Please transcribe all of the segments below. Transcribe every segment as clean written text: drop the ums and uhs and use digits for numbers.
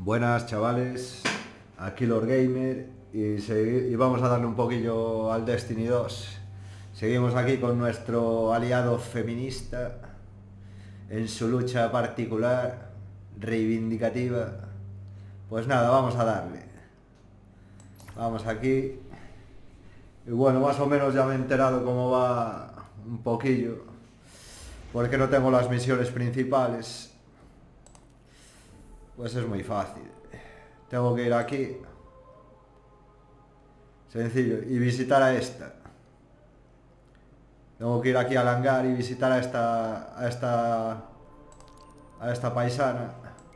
Buenas chavales, aquí Lord Gamer y vamos a darle un poquillo al Destiny 2. Seguimos aquí con nuestro aliado feminista en su lucha particular, reivindicativa. Pues nada, vamos a darle. Vamos aquí. Y bueno, más o menos ya me he enterado cómo va un poquillo, porque no tengo las misiones principales. Pues es muy fácil. Tengo que ir aquí. Sencillo. Y visitar a esta. Tengo que ir aquí al hangar y visitar a esta paisana.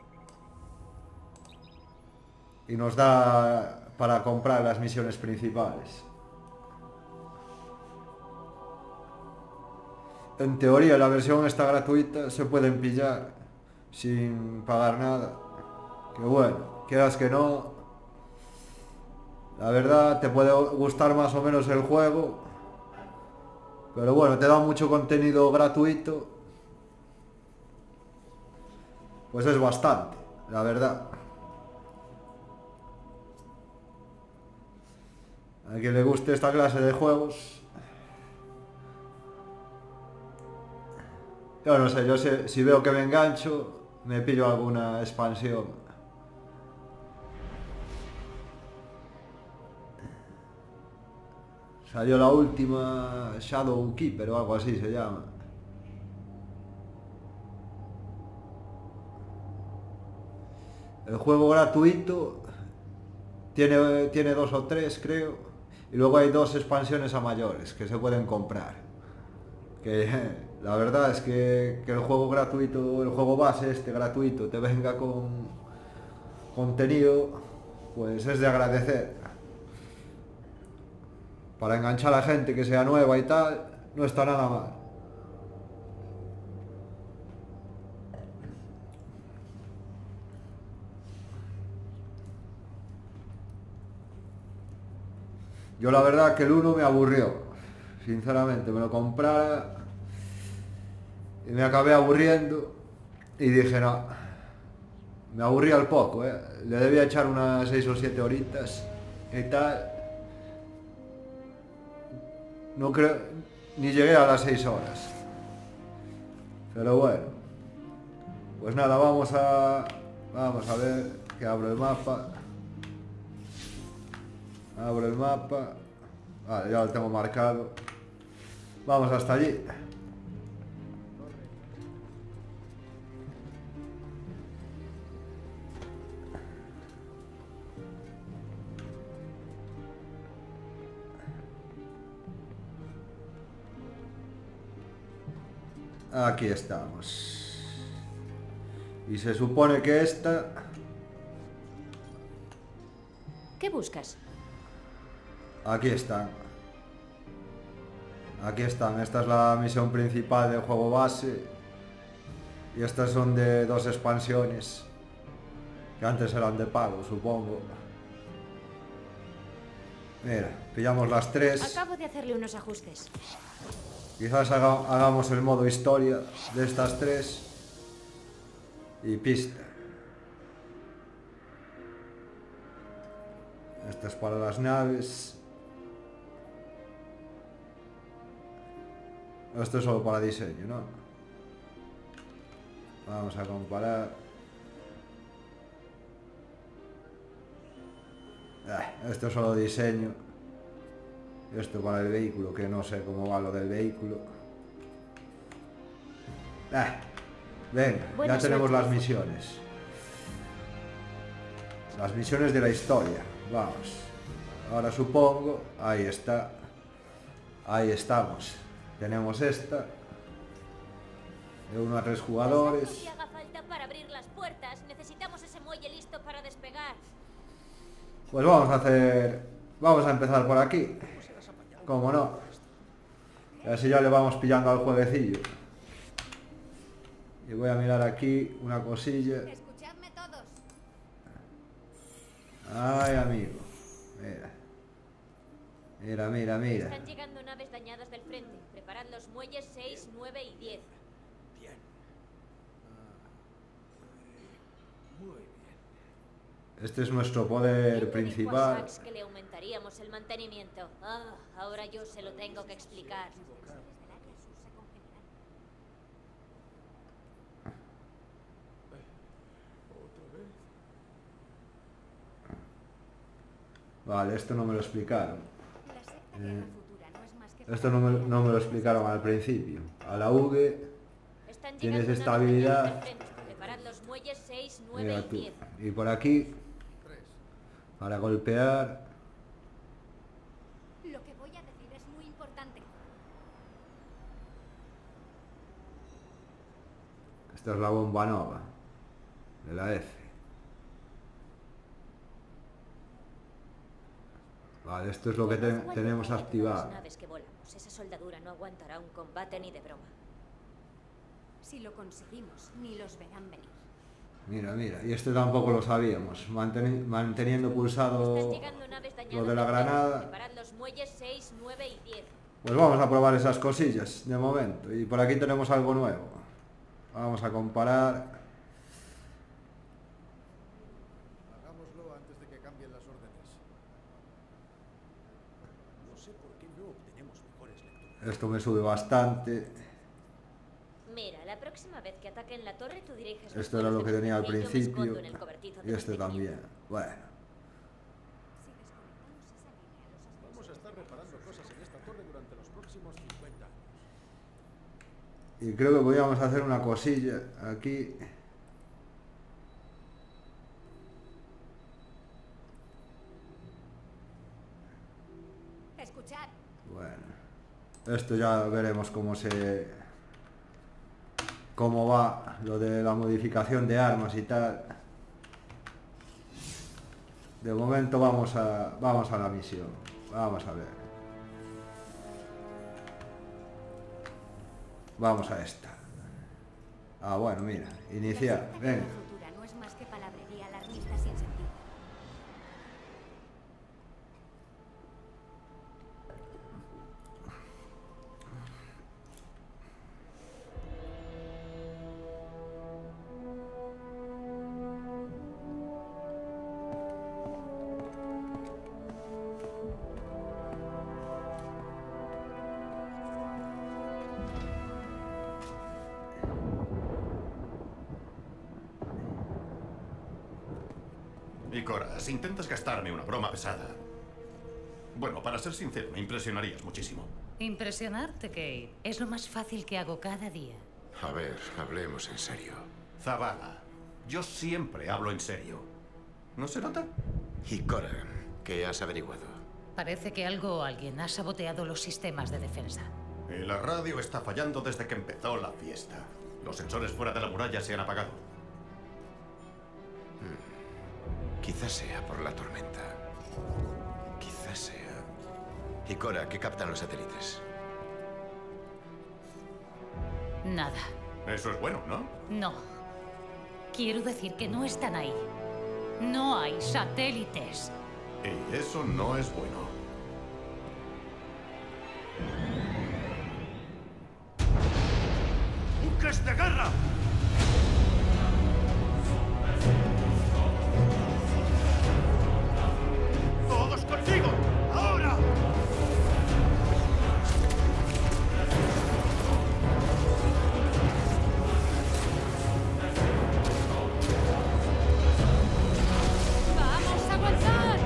Y nos da para comprar las misiones principales. En teoría la versión está gratuita, se pueden pillar sin pagar nada. Que bueno, quieras que no, la verdad te puede gustar más o menos el juego, pero bueno, te da mucho contenido gratuito. Pues es bastante, la verdad. A quien le guste esta clase de juegos. Yo no sé, si veo que me engancho, me pillo alguna expansión. Salió la última Shadow Keeper o algo así se llama. El juego gratuito tiene dos o tres, creo. Y luego hay dos expansiones a mayores que se pueden comprar. Que la verdad es que el juego gratuito, el juego base este gratuito, te venga con contenido, pues es de agradecer. Para enganchar a la gente que sea nueva y tal, no está nada mal. Yo la verdad que el uno me aburrió. Sinceramente, me lo comprara y me acabé aburriendo y dije no. Me aburrí al poco, ¿eh? Le debía echar unas 6 o 7 horitas y tal. No creo, ni llegué a las 6 horas. Pero bueno. Pues nada, vamos a ver que abro el mapa. Abro el mapa. Vale, ya lo tengo marcado. Vamos hasta allí. Aquí estamos. Y se supone que esta... ¿Qué buscas? Aquí están. Aquí están. Esta es la misión principal del juego base. Y estas son de dos expansiones. Que antes eran de pago, supongo. Mira, pillamos las tres. Acabo de hacerle unos ajustes. Quizás hagamos el modo historia de estas tres. Y pista. Esta es para las naves. Esto es solo para diseño, ¿no? Vamos a comparar. Esto es solo diseño. Esto para el vehículo, que no sé cómo va lo del vehículo. Venga, ya tenemos las misiones. Las misiones de la historia. Vamos. Ahora supongo. Ahí está. Ahí estamos. Tenemos esta. De 1 a 3 jugadores. Si haga falta para abrir las puertas, necesitamos ese muelle listo para despegar. Pues vamos a hacer... Vamos a empezar por aquí. Cómo no. Y así ya le vamos pillando al jueguecillo. Y voy a mirar aquí una cosilla. Escuchadme todos. Ay, amigo. Mira. Mira, mira, mira. Están llegando naves dañadas del frente. Preparad los muelles 6, 9 y 10. Bien. Muy bien. Este es nuestro ¿Quién poder le dijo a principal. Sax que le aumentaríamos el mantenimiento? Ah, ahora yo se lo tengo que explicar. Vale, esto no me lo explicaron. Esto no me lo explicaron al principio. A la V Están tienes llegando estabilidad. naves de frente. Preparad los muelles 6, 9 Mira y tú. 10. Y por aquí, para golpear. Lo que voy a decir es muy importante. Esta es la bomba nova de la F. Vale, esto es lo que tenemos activado. Las naves que volamos. Esa soldadura no aguantará un combate ni de broma. Si lo conseguimos, ni los verán venir. Mira, mira, y este tampoco lo sabíamos. Manteniendo pulsado Están llegando naves dañadas lo de la frente. granada. Preparad los muelles 6, 9 y 10. Pues vamos a probar esas cosillas de momento. Y por aquí tenemos algo nuevo. Vamos a comparar. Hagámoslo antes de que cambien las órdenes. No sé por qué no obtenemos mejores lecturas. Esto me sube bastante. Mira, la próxima vez que ataquen la torre, tú diriges los Esto era lo que muelles de tenía al frente y yo me principio. escondo en el cobertizo de Y este mantenimiento. también. Bueno. Si desconectamos esa línea, los Vamos a estar reparando cosas en esta torre durante los próximos 50 años. Y creo que podríamos hacer una cosilla aquí. Escuchad. Bueno. Esto ya veremos cómo va lo de la modificación de armas y tal. De momento vamos a la misión. Vamos a ver. Vamos a esta. Ah, bueno, mira. Iniciar. La Venga. futura no es más que palabrería alarmista sin sentido. Y Cora, si intentas gastarme una broma pesada... Bueno, para ser sincero, me impresionarías muchísimo. Impresionarte, Kate, es lo más fácil que hago cada día. A ver, hablemos en serio. Zavala, yo siempre hablo en serio. ¿No se nota? Y Cora, ¿qué has averiguado? Parece que algo o alguien ha saboteado los sistemas de defensa. La radio está fallando desde que empezó la fiesta. Los sensores fuera de la muralla se han apagado. Quizás sea por la tormenta. Quizás sea... Y Cora, ¿qué captan los satélites? Nada. Eso es bueno, ¿no? No. Quiero decir que no están ahí. No hay satélites. Y eso no es bueno. ¡Buques de guerra! ¡Todos conmigo! ¡Ahora! ¡Vamos a avanzar!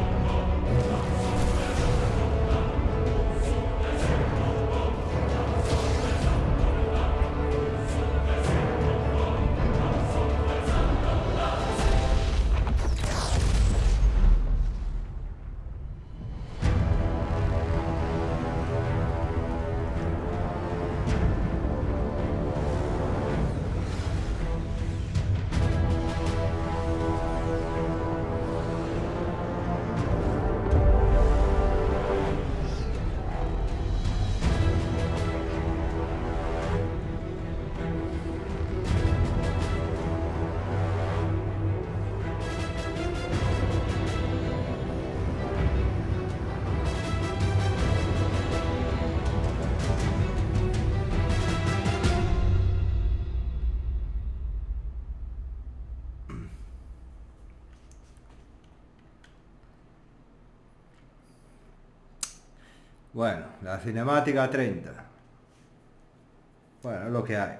Bueno, la cinemática 30. Bueno, es lo que hay.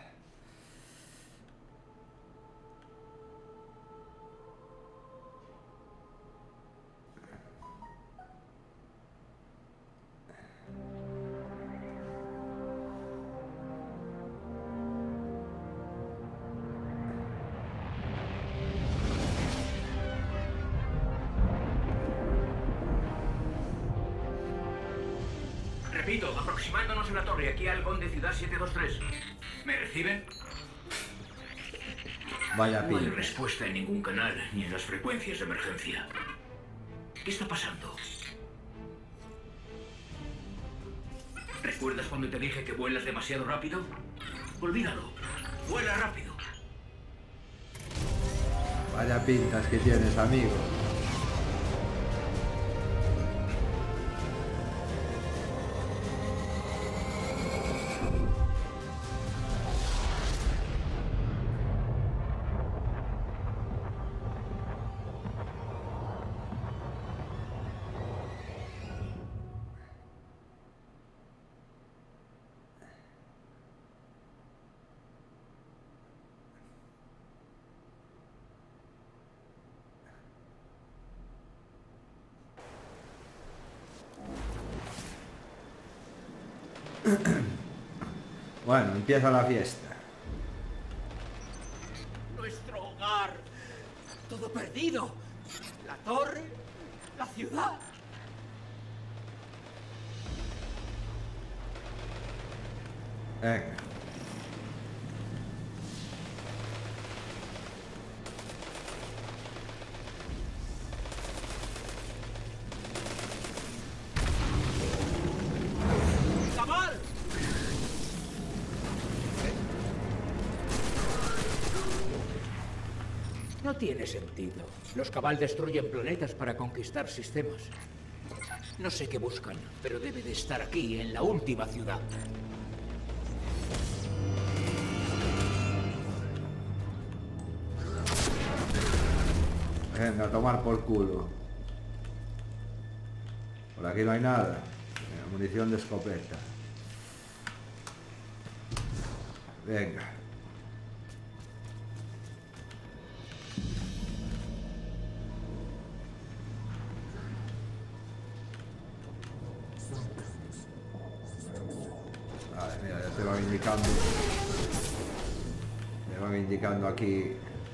Repito, aproximándonos a la torre, aquí al Conde Ciudad 723. ¿Me reciben? Vaya No hay pinta. respuesta en ningún canal, ni en las frecuencias de emergencia. ¿Qué está pasando? ¿Recuerdas cuando te dije que vuelas demasiado rápido? Olvídalo. Vuela rápido. Vaya pintas que tienes, amigo. Bueno, empieza la fiesta. Nuestro hogar. Todo perdido. La torre. La ciudad. Venga. ¡Cabal! No tiene sentido. Los Cabal destruyen planetas para conquistar sistemas. No sé qué buscan, pero debe de estar aquí, en la última ciudad. Venga, a tomar por culo. Por aquí no hay nada. Venga, munición de escopeta. Venga. Vale, mira, ya te van indicando. Me van indicando aquí.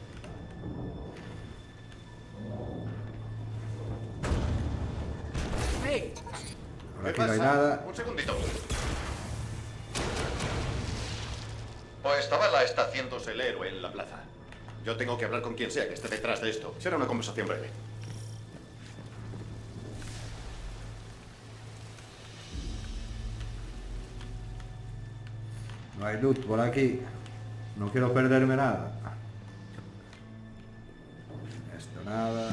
¡Hey! Por aquí no hay nada. Un segundito. O estaba la está haciéndose el héroe en la plaza. Yo tengo que hablar con quien sea que esté detrás de esto. Será una conversación breve. No hay loot por aquí. No quiero perderme nada. Esto nada.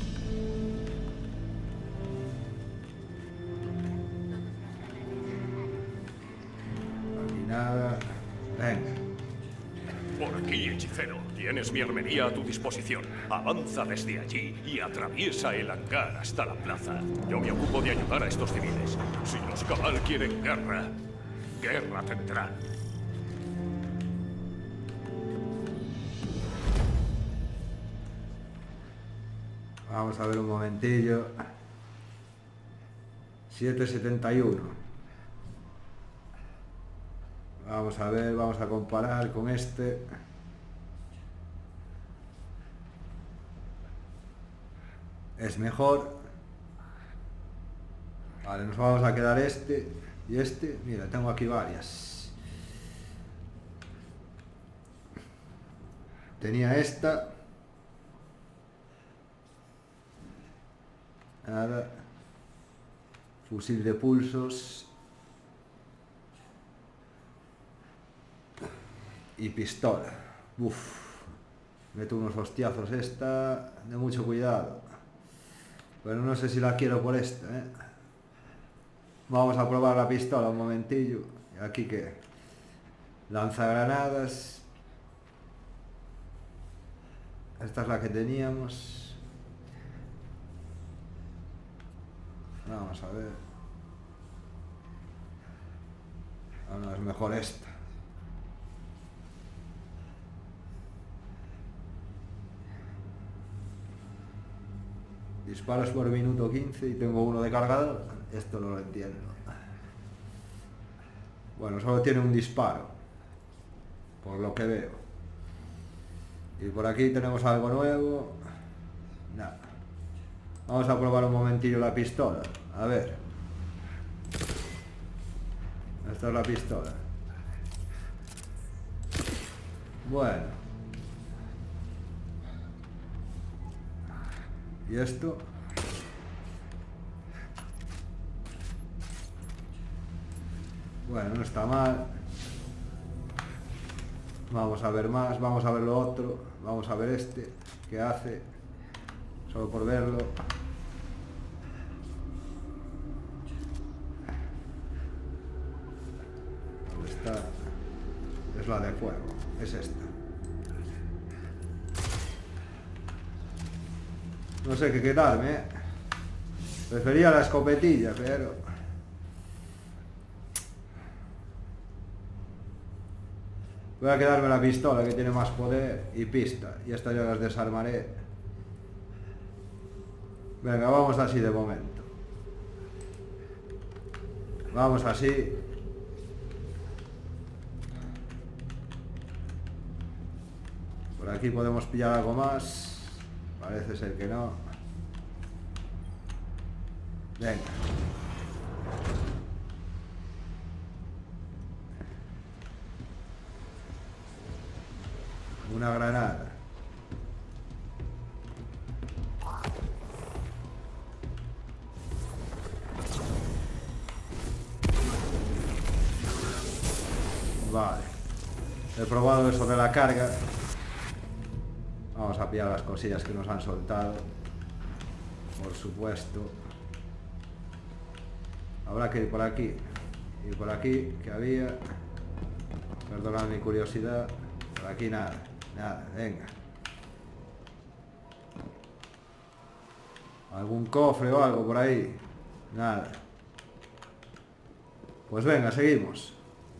Aquí nada. Venga. Por aquí, hechicero. Tienes mi armería a tu disposición. Avanza desde allí y atraviesa el hangar hasta la plaza. Yo me ocupo de ayudar a estos civiles. Si los Cabal quieren guerra, guerra tendrán. Vamos a ver un momentillo. 771. Vamos a ver, vamos a comparar con este. Es mejor. Vale, nos vamos a quedar este y este. Mira, tengo aquí varias. Tenía esta. Nada. Fusil de pulsos. Y pistola. Uf. Meto unos hostiazos esta. De mucho cuidado. Pero no sé si la quiero por esta, ¿eh? Vamos a probar la pistola un momentillo. ¿Y aquí qué? Lanzagranadas. Esta es la que teníamos. Vamos a ver. No, no, es mejor esta. Disparos por minuto 15 y tengo uno de cargador. Esto no lo entiendo. Bueno, solo tiene un disparo, por lo que veo. Y por aquí tenemos algo nuevo. Nada. Vamos a probar un momentillo la pistola. A ver. Esta es la pistola. Bueno. ¿Y esto? Bueno, no está mal. Vamos a ver más, vamos a ver lo otro. Vamos a ver este, qué hace. Solo por verlo. ¿Dónde está? Es la de fuego, es esta. No sé qué quedarme, ¿eh? Prefería la escopetilla, pero... Voy a quedarme la pistola, que tiene más poder y pista. Y estas ya las desarmaré. Venga, vamos así de momento. Vamos así. Por aquí podemos pillar algo más. Parece ser que no. Venga. Una granada. Vale. He probado eso de la carga. Vamos a pillar las cosillas que nos han soltado. Por supuesto. Habrá que ir por aquí. Y por aquí, que había. Perdonad mi curiosidad. Por aquí nada. Nada, venga. ¿Algún cofre o algo por ahí? Nada. Pues venga, seguimos.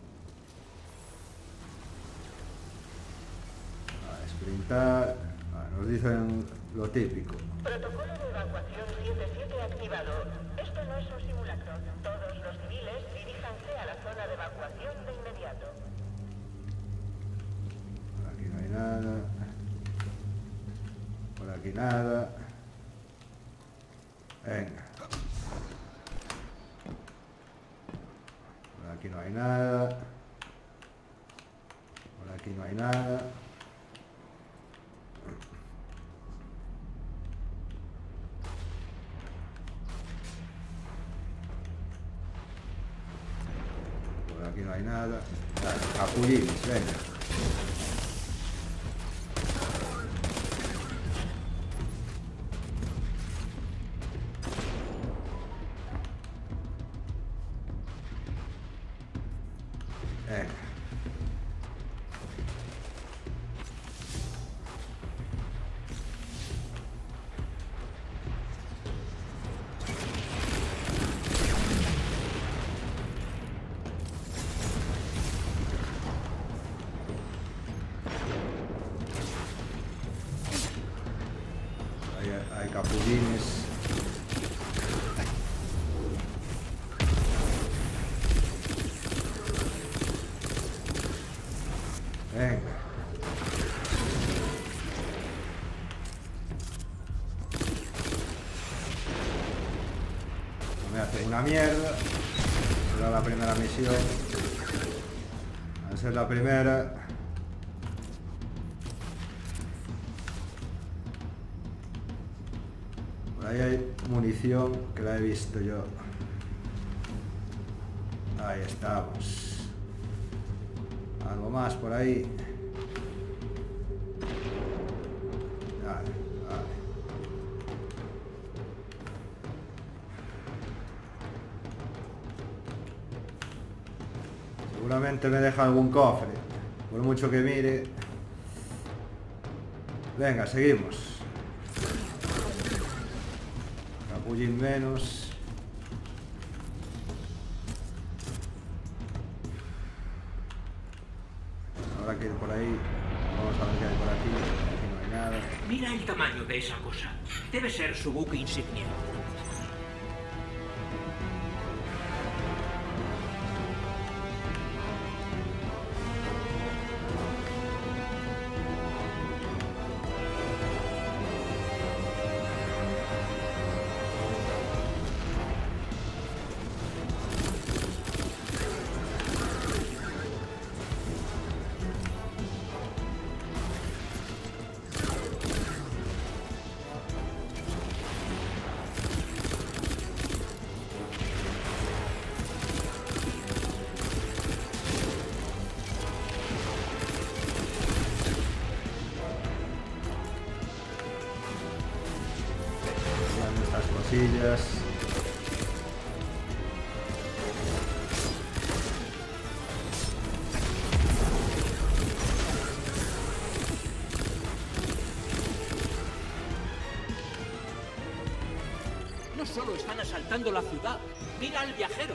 A sprintar. Nos dicen lo típico. Protocolo de evacuación 77 activado. Esto no es un simulacro. Todos los civiles diríjanse a la zona de evacuación de inmediato. Por aquí no hay nada. Por aquí nada. Venga. Por aquí no hay nada. Por aquí no hay nada. Por aquí no hay nada. Capullines, venga. Hay capullines. Venga. No me hace una mierda. Será la primera misión. Al ser la primera. Ahí hay munición que la he visto yo. Ahí estamos. Algo más por ahí. Vale, vale. Seguramente me deja algún cofre. Por mucho que mire. Venga, seguimos. Capullín menos. que ir por ahí. Vamos a ver qué hay por aquí. Aquí no hay nada. Mira el tamaño de esa cosa. Debe ser su buque insignia. Sillas. No solo están asaltando la ciudad, mira al viajero.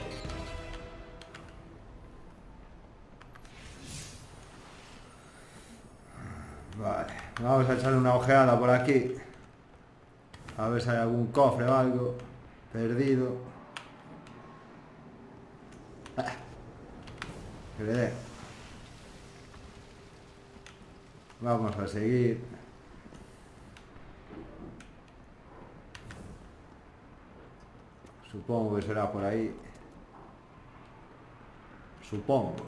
Vale, vamos a echarle una ojeada por aquí. A ver si hay algún cofre o algo perdido. Que le dé. Vamos a seguir. Supongo que será por ahí. Supongo.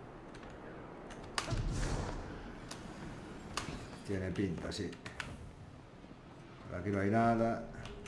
Tiene pinta, sí. Por aquí no hay nada.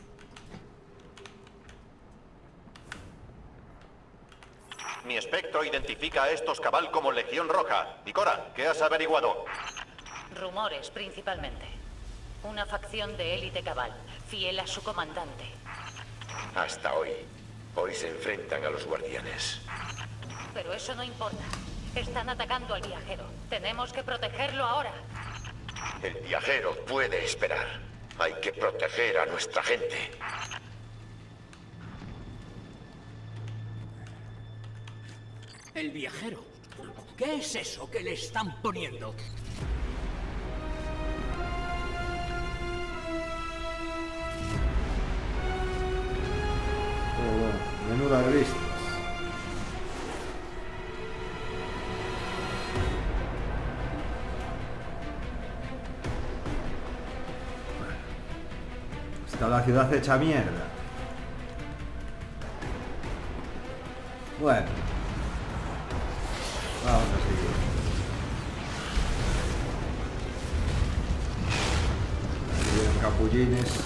Mi espectro identifica a estos cabal como Legión Roja. Ikora, ¿qué has averiguado? Rumores, principalmente. Una facción de élite cabal, fiel a su comandante. Hasta hoy. Hoy se enfrentan a los guardianes. Pero eso no importa. Están atacando al viajero. Tenemos que protegerlo ahora. El viajero puede esperar. Hay que proteger a nuestra gente. El viajero. ¿Qué es eso que le están poniendo? Pero bueno, menudas vistas. Está la ciudad hecha mierda. Bueno. Vamos a seguir. Aquí vienen capullines.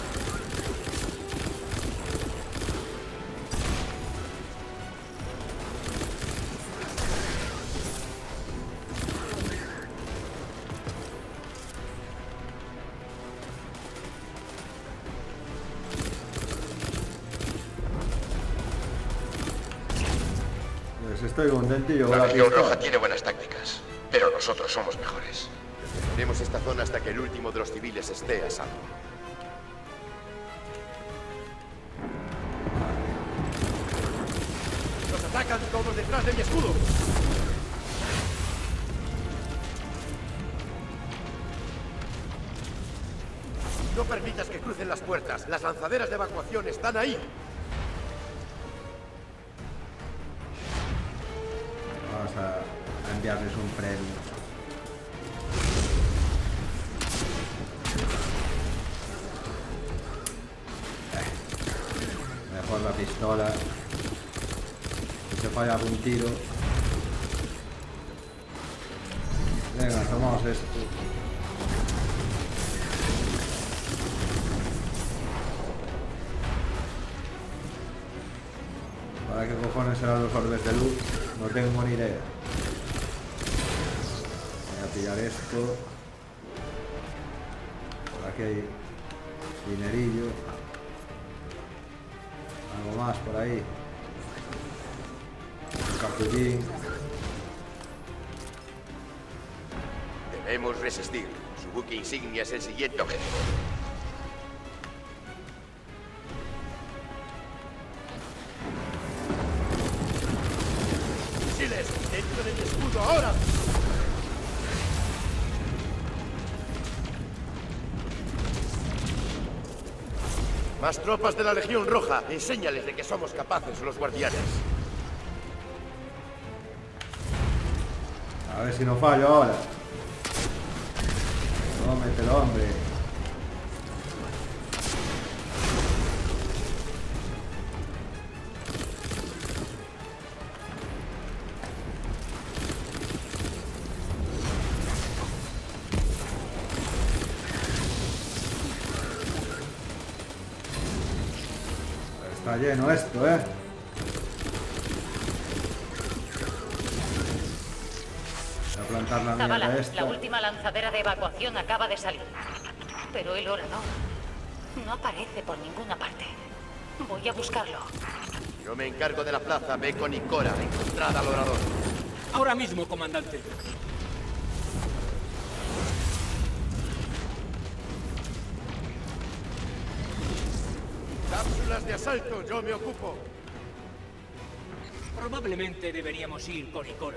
Estoy contentillo con La la Legión pistola. Roja tiene buenas tácticas, pero nosotros somos mejores. Defenderemos esta zona hasta que el último de los civiles esté a salvo. ¡Nos atacan todos detrás de mi escudo! No permitas que crucen las puertas. Las lanzaderas de evacuación están ahí. Vamos a enviarles un premio. Mejor la pistola. Si se falla algún tiro. Venga, tomamos esto. ¿Para qué cojones serán los orbes de luz? No tengo ni idea. Voy a pillar esto. Por aquí hay dinerillo. Algo más por ahí. Un capullín. Debemos resistir. Su buque insignia es el siguiente objetivo. ¡Misiles! ¡Dentro de mi escudo ahora! Más tropas de la Legión Roja. Enséñales de que somos capaces los guardianes. A ver si no fallo ahora. Cómetelo, hombre. Está lleno esto, ¿eh? Voy a plantar la Zavala, mierda esta. la última lanzadera de evacuación acaba de salir. Pero el orador no aparece por ninguna parte. Voy a buscarlo. Yo me encargo de la plaza. Ve con Ikora. Encontrad al orador. Ahora mismo, comandante. Cápsulas de asalto. Yo me ocupo. Probablemente deberíamos ir con Ikora.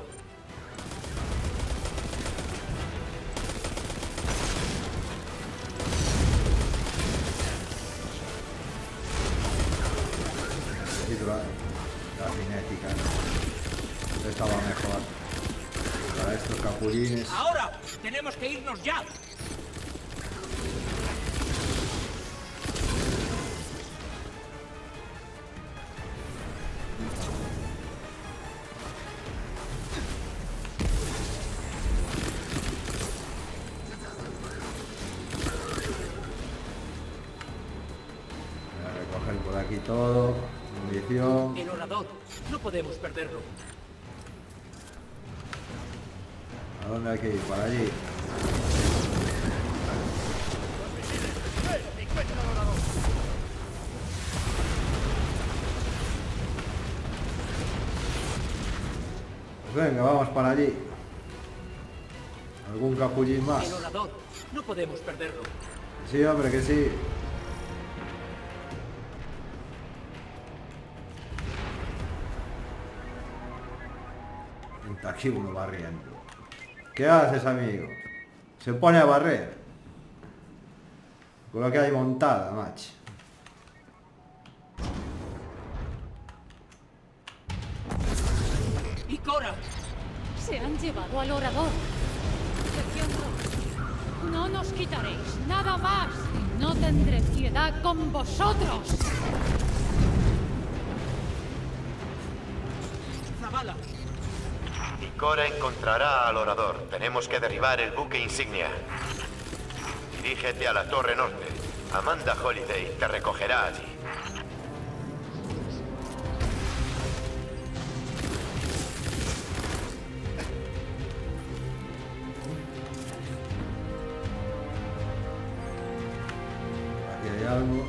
Necesito la cinética. Esta va mejor. Para estos capullines. ¡Ahora! ¡Tenemos que irnos ya! Voy a recoger por aquí todo. Munición. El orador. No podemos perderlo. ¿A dónde hay que ir? Para allí. Encuentra al orador. Pues venga, vamos para allí. ¿Algún capullín más? El orador. No podemos perderlo. Sí, hombre, que sí. Está aquí uno barriendo. ¿Qué haces, amigo? Se pone a barrer. Con lo que hay montada, macho. ¡Ikora! Se han llevado al orador. Legión Roja, no nos quitaréis nada más. Y no tendré piedad con vosotros. ¡Zavala! Ikora encontrará al orador. Tenemos que derribar el buque insignia. Dirígete a la Torre Norte. Amanda Holiday te recogerá allí. Aquí hay algo.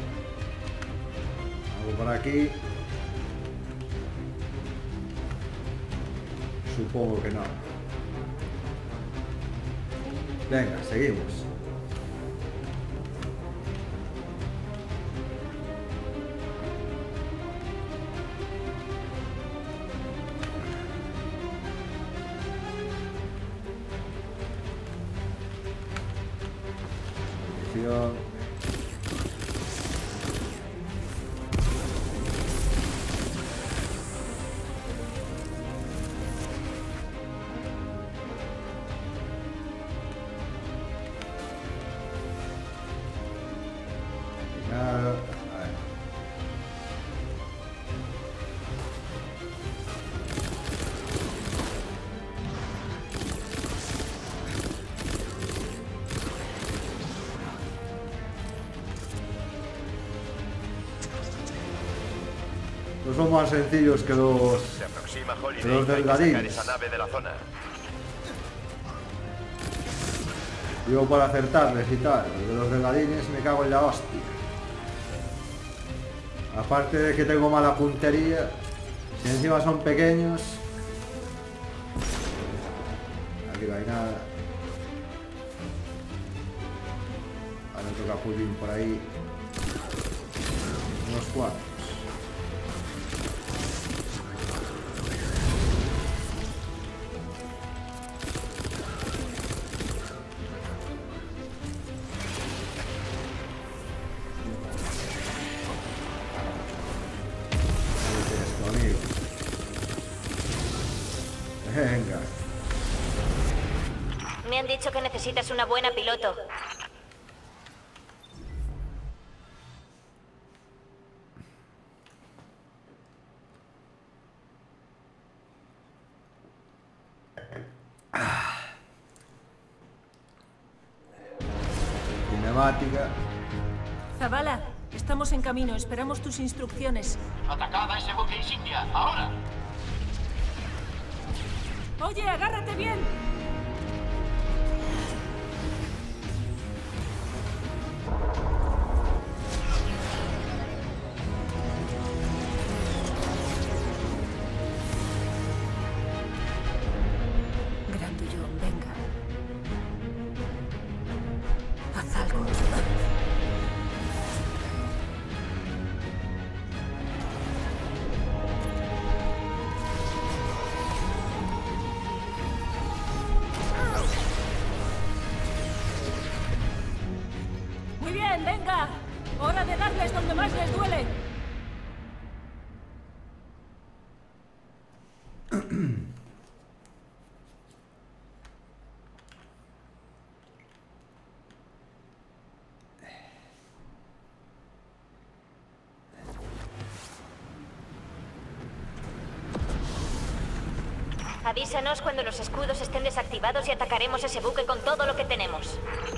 Algo por aquí. Supongo que no. Venga, seguimos. Munición. Nada. A ver. No son más sencillos que los... Se aproxima Los Holiday. Hay que delgadines. sacar esa nave de la zona. Digo por acertarles y tal. Los delgadines me cago en la hostia. Aparte de que tengo mala puntería, si encima son pequeños. Aquí no hay nada. Hay otro capullín por ahí. Unos cuantos. han dicho que necesitas una buena piloto. Cinemática. Zavala, estamos en camino. Esperamos tus instrucciones. ¡Atacad a ese buque insignia! ¡Ahora! Oye, agárrate bien. Grandullón, venga. Haz algo. Muy bien, venga. Hora de darles donde más les duele. Avísanos cuando los escudos estén desactivados y atacaremos ese buque con todo lo que tenemos.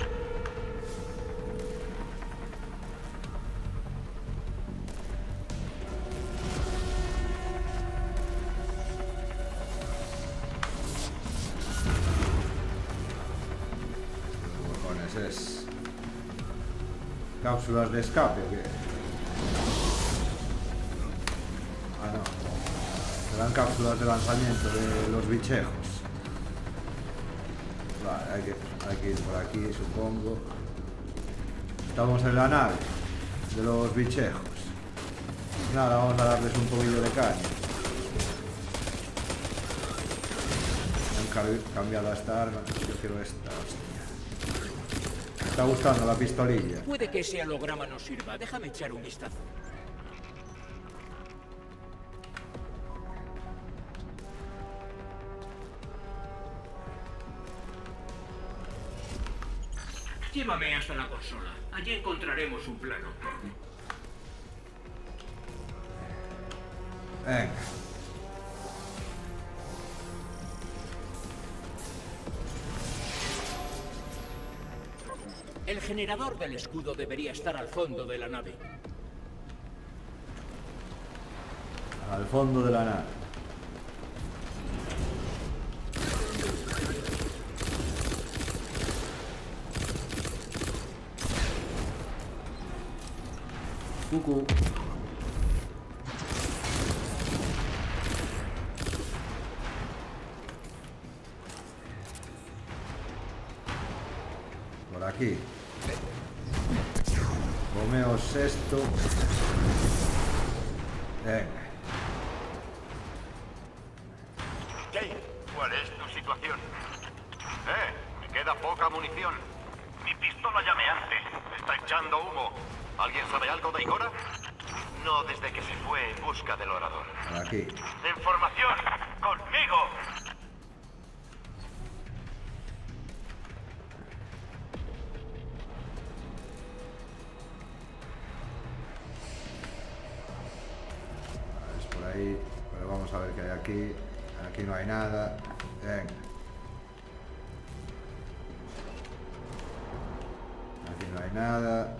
Es cápsulas de escape o qué? Ah, no. Serán cápsulas de lanzamiento de los bichejos. Vale, hay que ir por aquí, supongo. Estamos en la nave de los bichejos. Nada, vamos a darles un poquillo de caña. Han cambiado esta arma. Yo quiero esta, hostia. Me está gustando la pistolilla. Puede que ese holograma nos sirva. Déjame echar un vistazo. Llévame hasta la consola. Allí encontraremos un plano. Venga. El generador del escudo debería estar al fondo de la nave. Al fondo de la nave. Cucú. Por aquí. Comeos esto. Venga. Jake, ¿cuál es tu situación? Me queda poca munición. Mi pistola llameante está echando humo. ¿Alguien sabe algo de Igora? No desde que se fue en busca del orador. Por aquí. ¡Información! ¡Conmigo! Es por ahí. Pero vamos a ver qué hay aquí. Aquí no hay nada. Venga. Aquí no hay nada.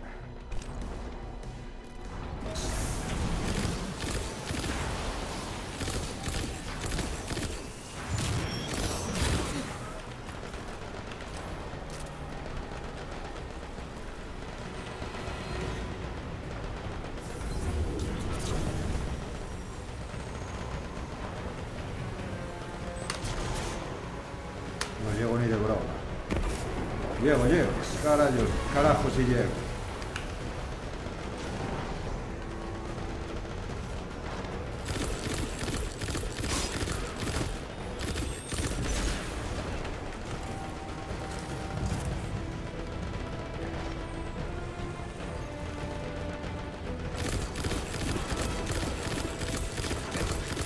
No llego ni de broma. Llego. Carajo si llego.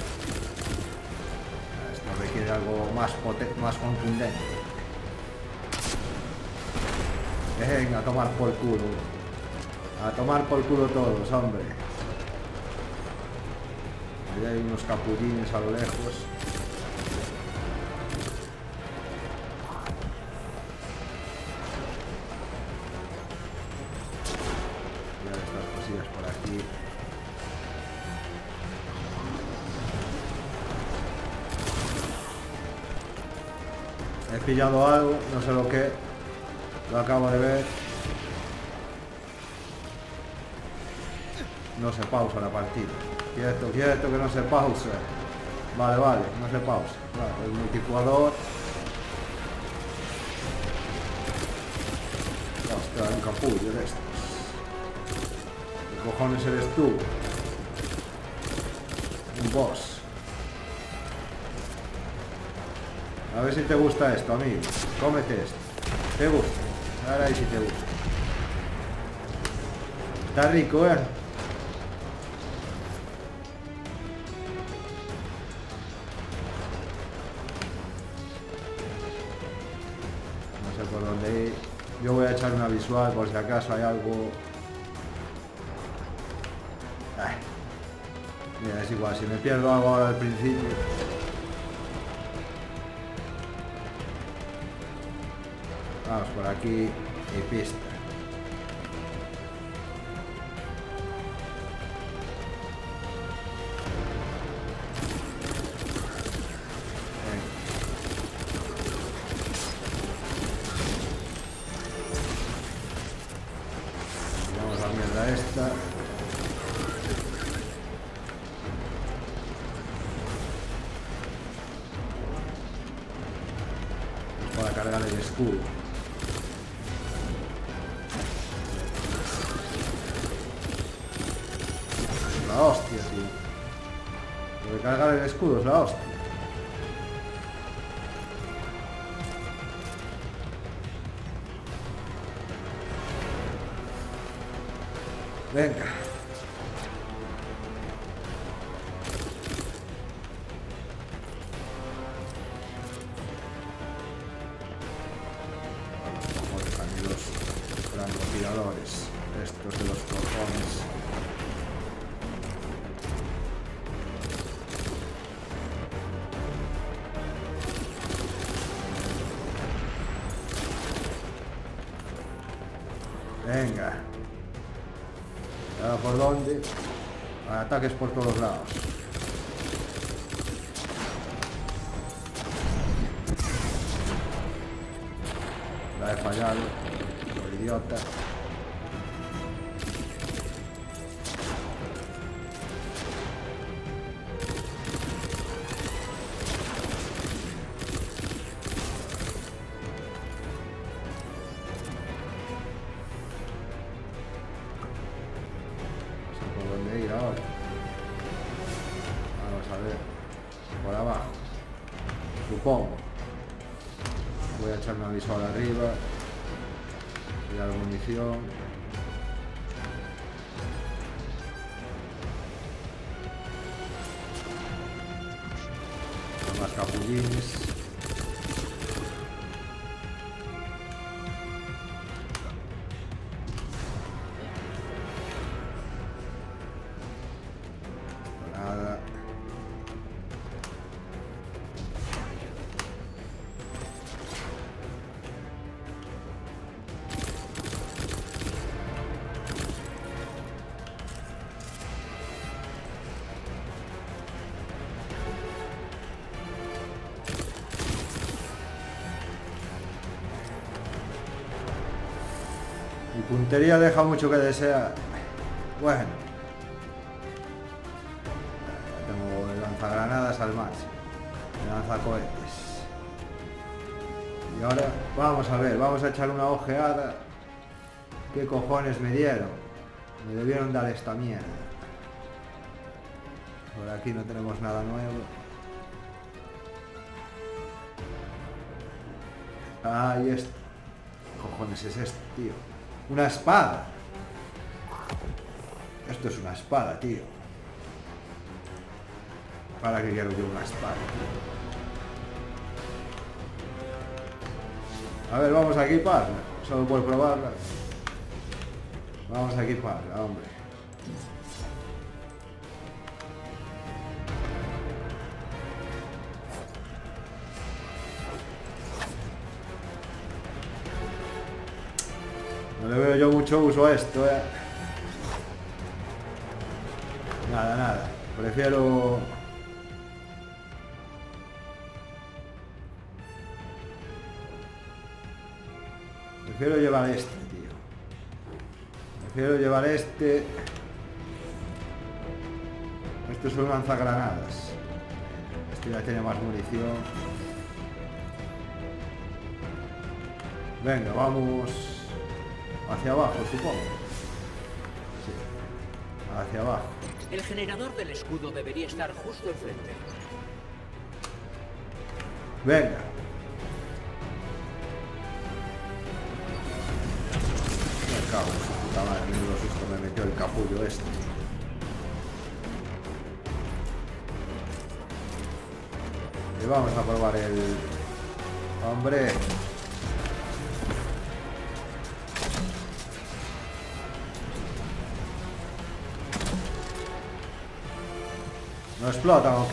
Esto requiere algo más potente, más contundente. Venga, a tomar por culo. A tomar por culo todos, hombre. Ahí hay unos capullines a lo lejos. Ya estas cosillas por aquí. He pillado algo, no sé lo que. Lo acabo de ver. No se pausa la partida. Quieto, quieto, que no se pausa. Vale, vale, no se pausa. Vale, el multijugador. Ostras, un capullo de estos. ¿Qué cojones eres tú? Un boss. A ver si te gusta esto, amigo. Cómete esto. ¿Te gusta? Ahora ahí sí te gusta. Está rico, ¿eh? No sé por dónde ir. Yo voy a echar una visual por si acaso hay algo. Mira, es igual, si me pierdo algo ahora al principio. Vamos por aquí y pista. Vamos a la mierda esta. Para cargar el escudo. La hostia, tío. Lo de cargar el escudo es la hostia. Venga. Los francotiradores. Estos de los cojones. Venga. Ahora por dónde. Ataques por todos lados. La he fallado. Por idiota. Supongo. Voy a echar una visual arriba. Y la munición. Más capullines. Nada. Mi puntería deja mucho que desear. Bueno. Tengo el lanzagranadas al máximo. El lanzacohetes. Y ahora vamos a ver, vamos a echar una ojeada. ¿Qué cojones me dieron? Me debieron dar esta mierda. Por aquí no tenemos nada nuevo. Ahí está. ¿Qué cojones es esto, tío? Una espada. Esto es una espada, tío. ¿Para qué quiero yo una espada, tío? A ver, vamos a equiparnos. Solo por probarla. Vamos a equiparla, hombre. No le veo yo mucho uso a esto, Nada, nada. Prefiero llevar este, tío. Prefiero llevar este. Esto es un lanzagranadas. Este ya tiene más munición. Venga, vamos hacia abajo, supongo. Sí, hacia abajo. El generador del escudo debería estar justo enfrente. Venga. Me cago en su puta madre, menudo susto me metió el capullo este. Y vamos a probar el... ¡Hombre! ¿No explotan o qué?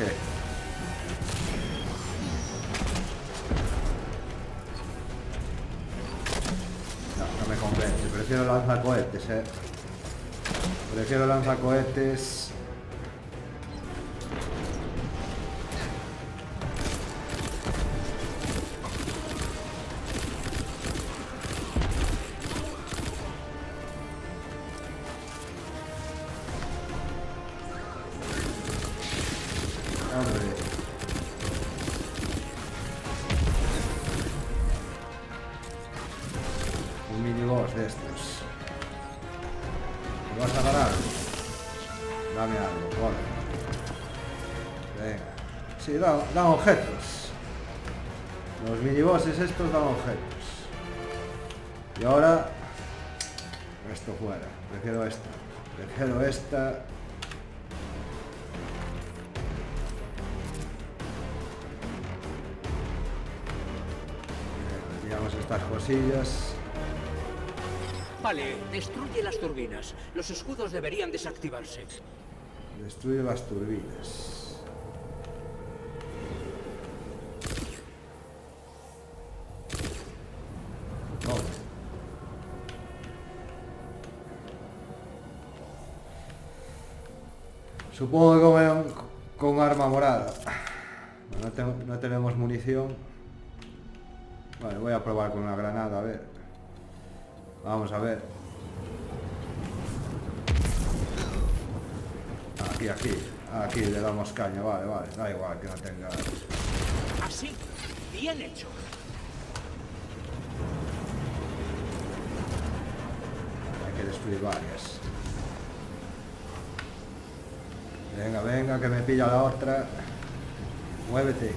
No me convence. Prefiero lanzacohetes, Prefiero lanzacohetes. De estos. ¿Me vas a ganar? Dame algo, vale. Venga. Sí, dan objetos. Los minibosses estos dan objetos. Y ahora... esto fuera. Prefiero esta. Prefiero esta. Retiramos estas cosillas. Vale, destruye las turbinas. Los escudos deberían desactivarse. Destruye las turbinas. Oh. Supongo que con arma morada. No tenemos munición. Vale, voy a probar con una granada, a ver. Vamos a ver. Aquí le damos caña, vale. Da igual que no tenga... Así, bien hecho. Hay que destruir varias. Venga, que me pilla la otra. Muévete.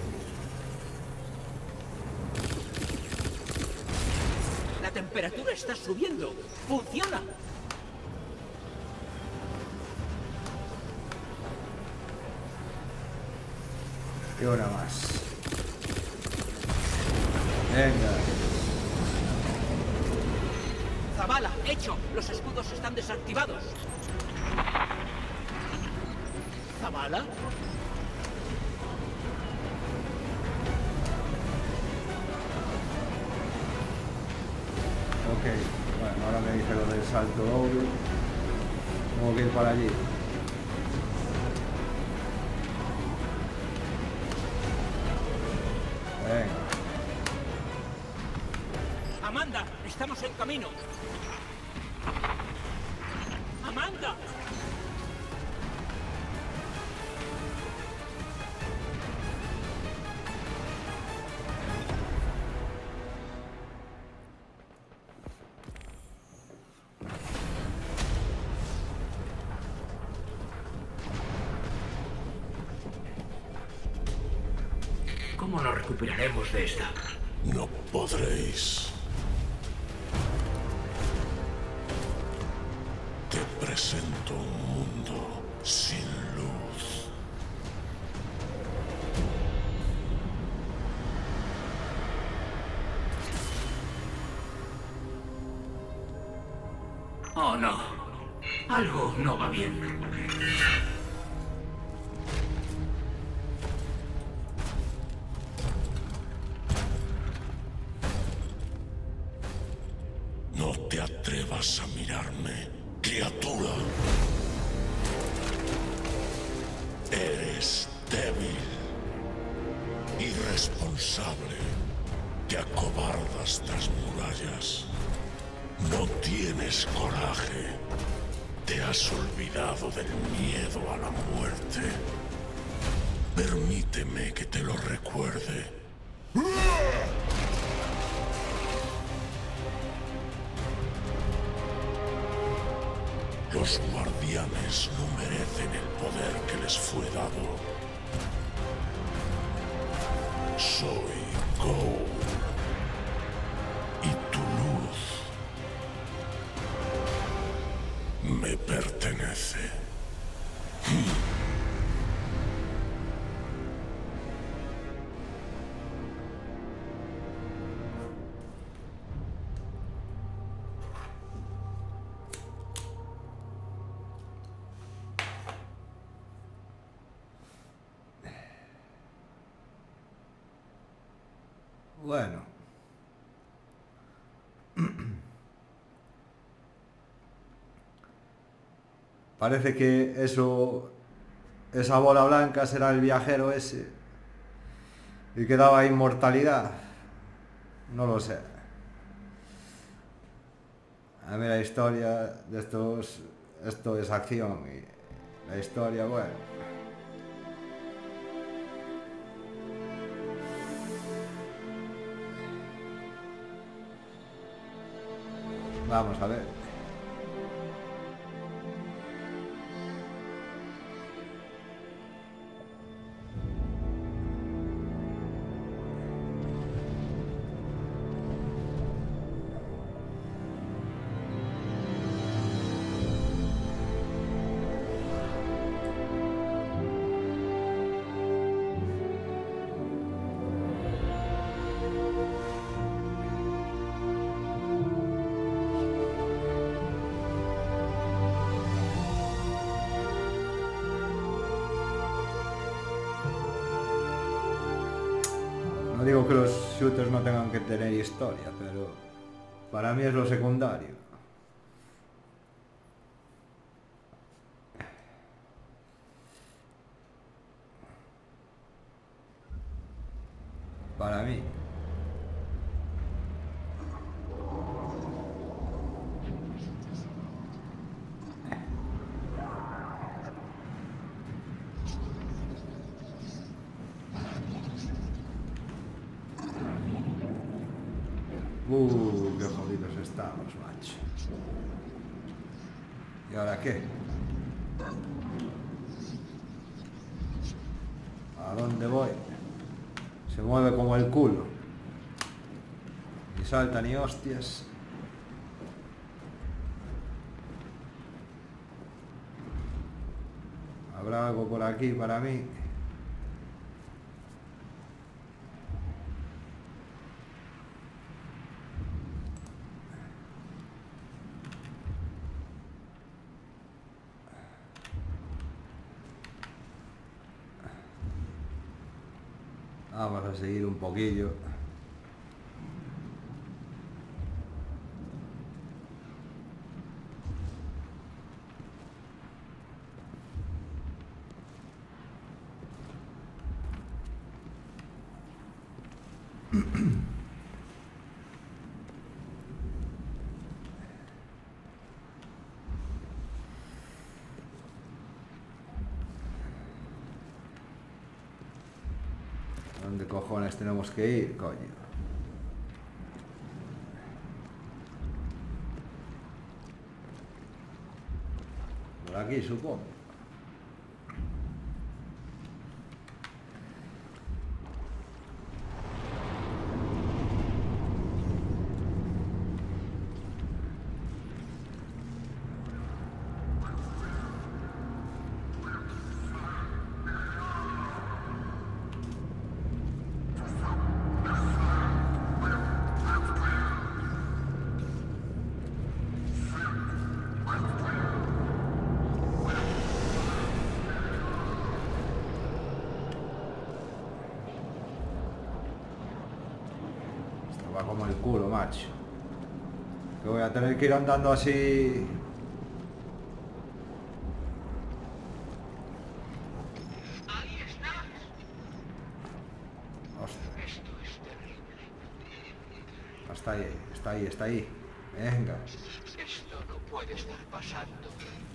La temperatura está subiendo. ¡Funciona! Y una más. Venga. Zavala, hecho. Los escudos están desactivados. ¿Zavala? Ok, bueno, ahora me dice lo del salto doble. Tengo que ir para allí. Venga. Amanda, estamos en camino. Amanda. ¿Cómo nos recuperaremos de esta? No podréis. Te presento un mundo sin luz. Oh, no. Algo no va bien. No te atrevas a mirarme, criatura. Eres débil, irresponsable. Te acobardas tras murallas. No tienes coraje. Te has olvidado del miedo a la muerte. Permíteme que te lo recuerde. Los guardianes no merecen el poder que les fue dado. Soy Ghoul. Y tu luz me pertenece. Bueno. Parece que esa bola blanca será el viajero ese. Y que daba inmortalidad. No lo sé. A mí la historia de esto es acción. Y la historia, bueno. Vamos a ver. No digo que los shooters no tengan que tener historia, pero para mí es lo secundario. Para mí. Qué jodidos estamos, macho. ¿Y ahora qué? ¿A dónde voy? Se mueve como el culo. Ni salta ni hostias. ¿Habrá algo por aquí para mí? Vamos a seguir un poquillo. ¿Dónde cojones tenemos que ir, coño? Por aquí, supongo. como el culo, macho. Que voy a tener que ir andando así. Ostras. Está ahí. Venga. Esto no puede estar pasando.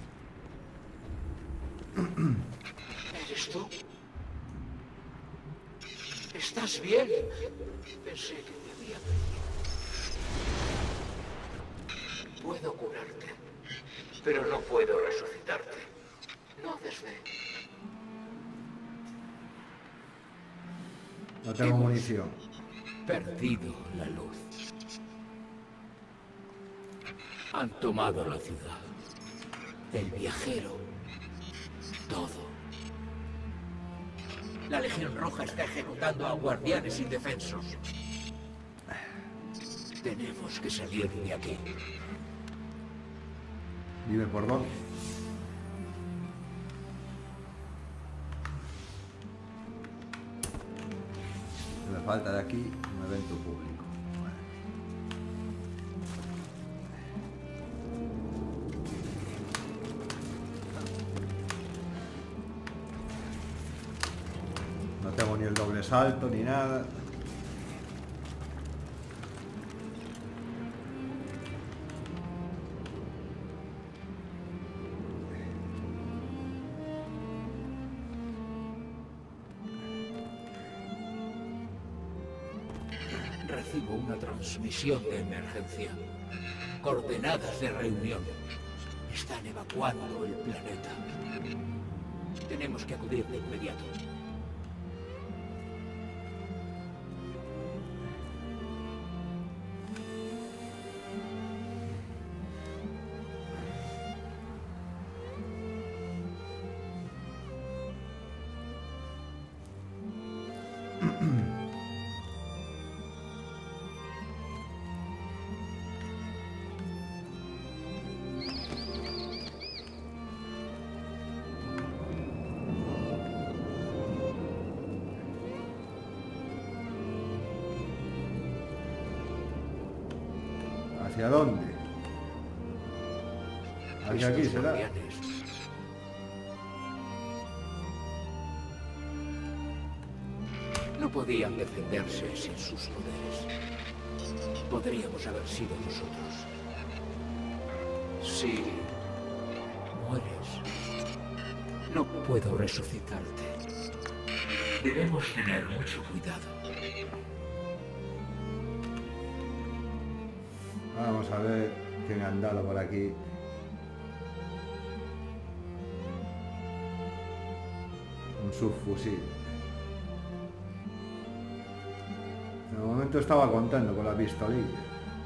¿Eres tú? ¿Estás bien? Pensé que me había perdido. Puedo curarte, pero no puedo resucitarte. No desde... No tengo munición. Perdido la luz. Han tomado la ciudad. El viajero. Todo. La Legión Roja está ejecutando a guardianes indefensos. Tenemos que salir de aquí. Dime por dónde. Me falta de aquí un evento público. No tengo ni el doble salto ni nada. Recibo una transmisión de emergencia. Coordenadas de reunión. Están evacuando el planeta. Tenemos que acudir de inmediato. ¿Hacia dónde? Hacia aquí será. No podían defenderse sin sus poderes. Podríamos haber sido nosotros. Si mueres, no puedo resucitarte. Debemos tener mucho cuidado. Vamos a ver quién ha andado por aquí. Un subfusil. En el momento estaba contando con la pistolilla.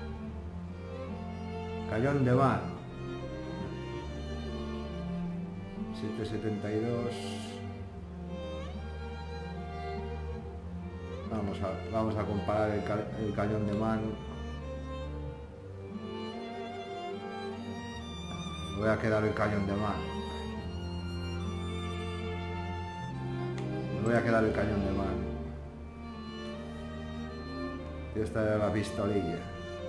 Cañón de mano. 7.72. Vamos a comparar el cañón de mano. Voy a quedar el cañón de mano. Me voy a quedar el cañón de mano. Y esta era la pistolilla.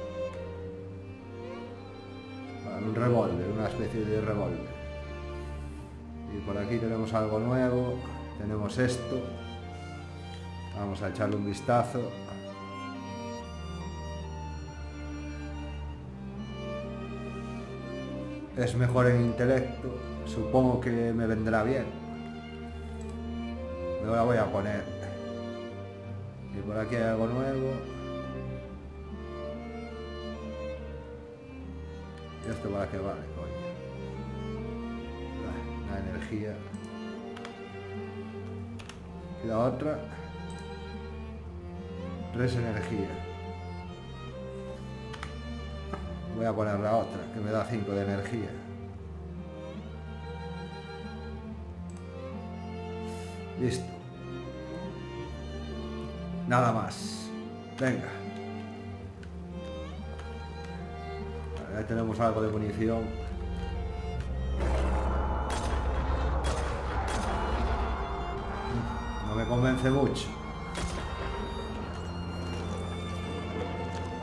Un revólver, una especie de revólver. Y por aquí tenemos algo nuevo. Tenemos esto. Vamos a echarle un vistazo. Es mejor en intelecto, supongo que me vendrá bien. Me la voy a poner. Y por aquí hay algo nuevo. ¿Y esto para qué vale, coño? La energía. Y la otra. 3 energía. Voy a poner la otra, que me da 5 de energía. Listo. Nada más. Venga. Ahí tenemos algo de munición. No me convence mucho.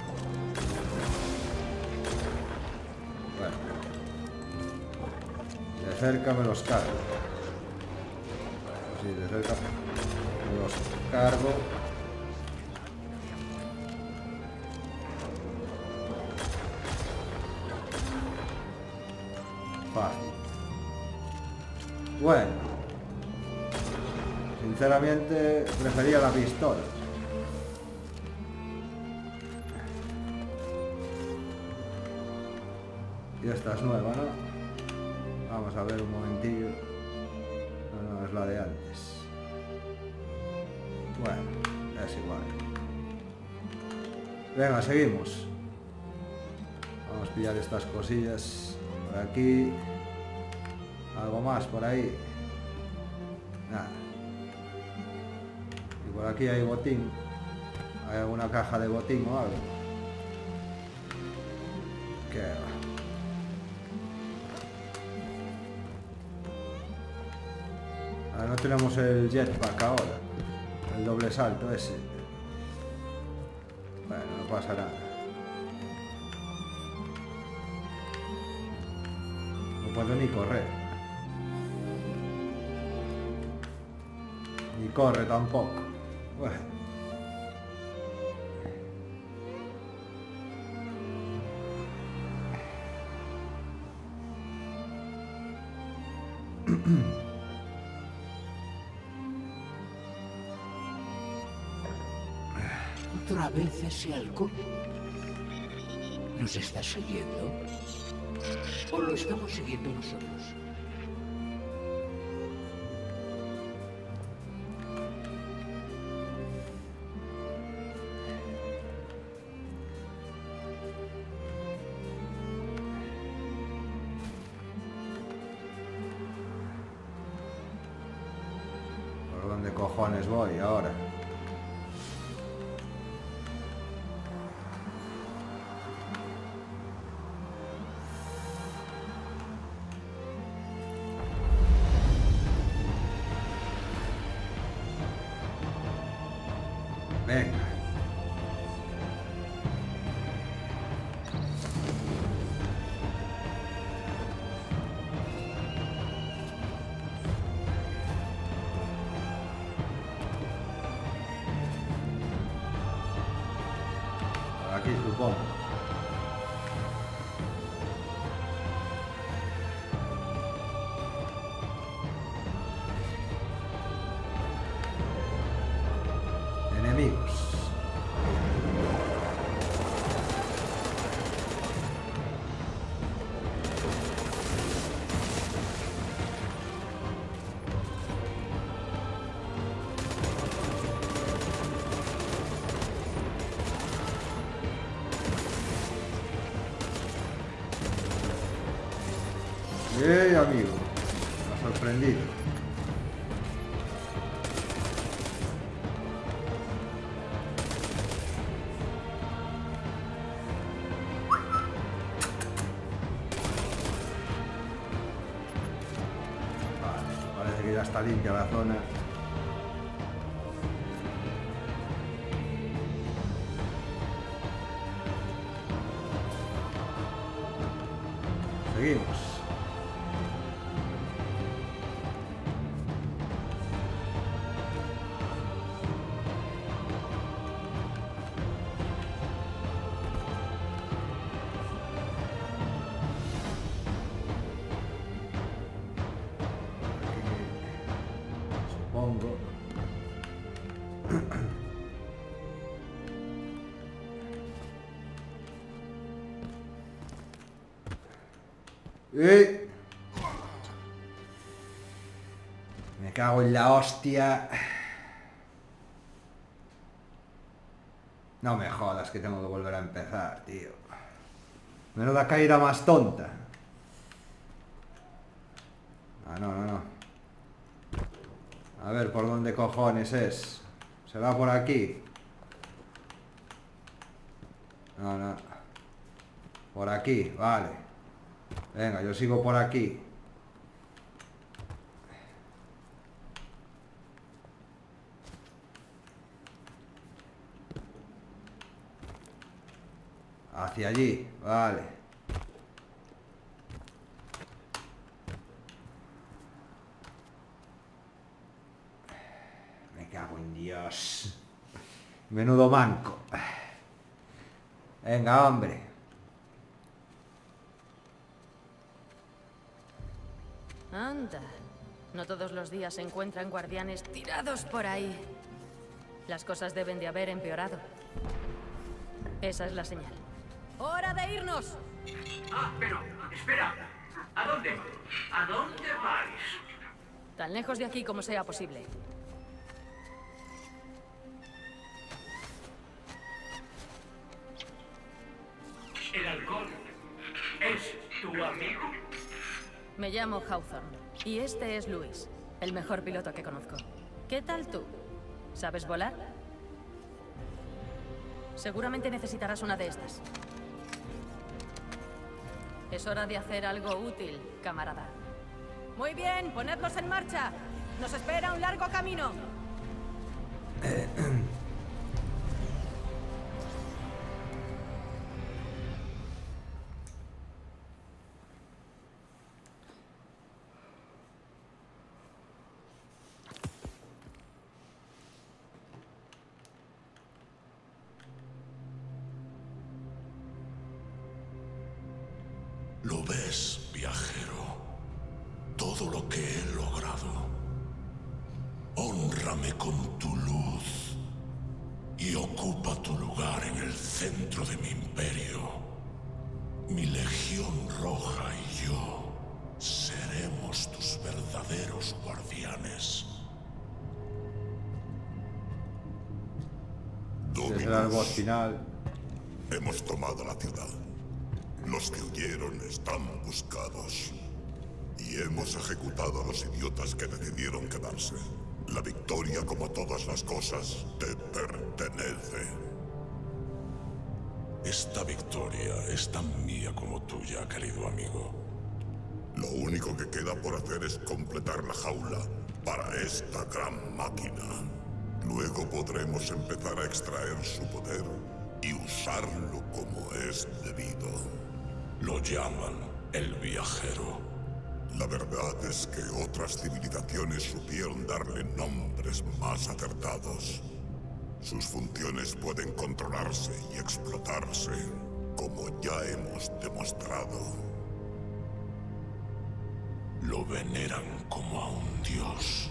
cerca me los cargo. Sí, de cerca me los cargo. Fácil. Bueno, sinceramente prefería la pistola. Y esta es nueva, ¿no? Vamos a ver un momentillo. No, no, es la de antes. Bueno, es igual. Venga, seguimos. Vamos a pillar estas cosillas por aquí. Algo más por ahí. Nada. Y por aquí hay botín. ¿Hay alguna caja de botín o algo? ¿Qué va? Ahora no tenemos el jetpack ahora. El doble salto ese. Bueno, no pasa nada. No puedo ni correr. Ni corre tampoco. Bueno. Otra vez ese halcón. ¿Nos está siguiendo? ¿O lo estamos siguiendo nosotros? ¿Por dónde cojones voy ahora? Venga. Por aquí supongo. Enemigos. Amigo, me ha sorprendido. Parece que ya está limpia la zona. Seguimos. Supongo. Me cago en la hostia. No me jodas que tengo que volver a empezar, tío. Menuda caída más tonta. Ah, no, no, no. A ver, ¿por dónde cojones es? ¿Será por aquí? No, no. Por aquí, vale. Venga, yo sigo por aquí. Hacia allí, vale. Dios. Menudo manco. Venga, hombre. Anda. No todos los días se encuentran guardianes tirados por ahí. Las cosas deben de haber empeorado. Esa es la señal. ¡Hora de irnos! Ah, pero, espera. ¿A dónde? ¿A dónde vais? Tan lejos de aquí como sea posible. ¿El alcohol es tu amigo? Me llamo Hawthorne. Y este es Luis, el mejor piloto que conozco. ¿Qué tal tú? ¿Sabes volar? Seguramente necesitarás una de estas. Es hora de hacer algo útil, camarada. Muy bien, ponedlos en marcha. Nos espera un largo camino. ¿Lo ves, viajero? Todo lo que he logrado. Hónrame con tu luz y ocupa tu lugar en el centro de mi imperio. Mi Legión Roja y yo seremos tus verdaderos guardianes. Ese será el boss final. Hemos tomado la ciudad. Los que huyeron están buscados. Y hemos ejecutado a los idiotas que decidieron quedarse. La victoria, como todas las cosas, te pertenece. Esta victoria es tan mía como tuya, querido amigo. Lo único que queda por hacer es completar la jaula para esta gran máquina. Luego podremos empezar a extraer su poder y usarlo como es debido. Lo llaman el viajero. La verdad es que otras civilizaciones supieron darle nombres más acertados. Sus funciones pueden controlarse y explotarse, como ya hemos demostrado. Lo veneran como a un dios.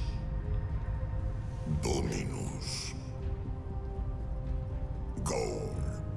Dominus. Ghoul.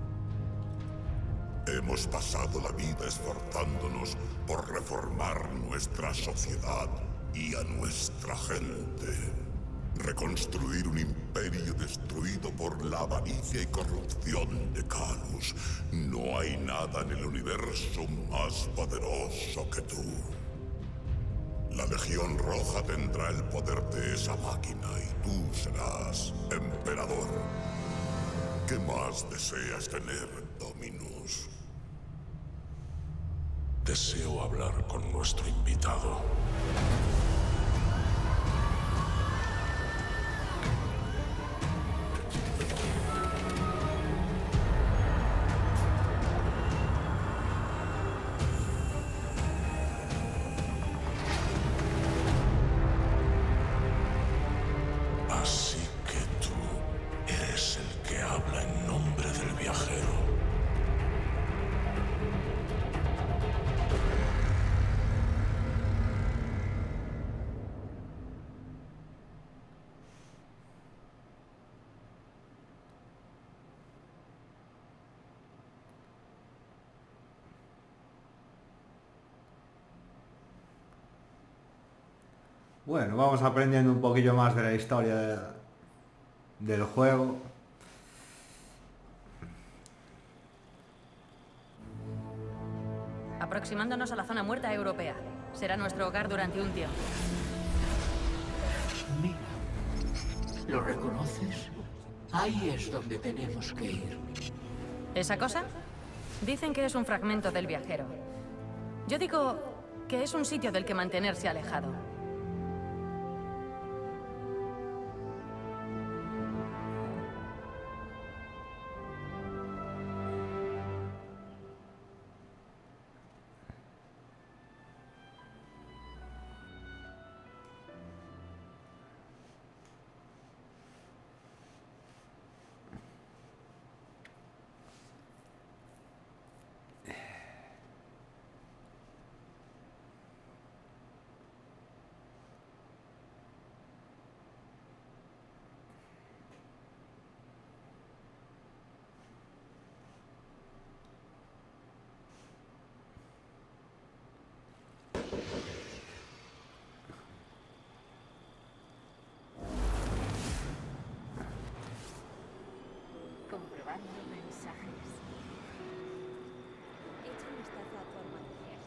Hemos pasado la vida esforzándonos por reformar nuestra sociedad y a nuestra gente. Reconstruir un imperio destruido por la avaricia y corrupción de Calus. No hay nada en el universo más poderoso que tú. La Legión Roja tendrá el poder de esa máquina y tú serás emperador. ¿Qué más deseas tener, Dominus? Deseo hablar con nuestro invitado. Así que tú eres el que habla en nombre del viajero. Bueno, vamos aprendiendo un poquillo más de la historia del juego. Aproximándonos a la zona muerta europea. Será nuestro hogar durante un tiempo. Mira, ¿lo reconoces? Ahí es donde tenemos que ir. ¿Esa cosa? Dicen que es un fragmento del viajero. Yo digo que es un sitio del que mantenerse alejado.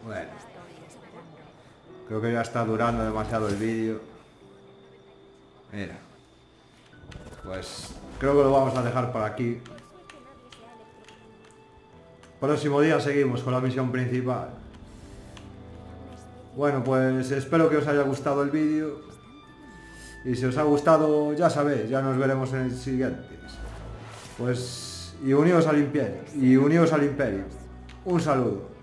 Bueno. Creo que ya está durando demasiado el vídeo. Mira. Pues creo que lo vamos a dejar por aquí. Próximo día seguimos con la misión principal. Bueno, pues espero que os haya gustado el vídeo. Y si os ha gustado, ya sabéis, ya nos veremos en el siguiente. Pues, y uníos al imperio. Un saludo.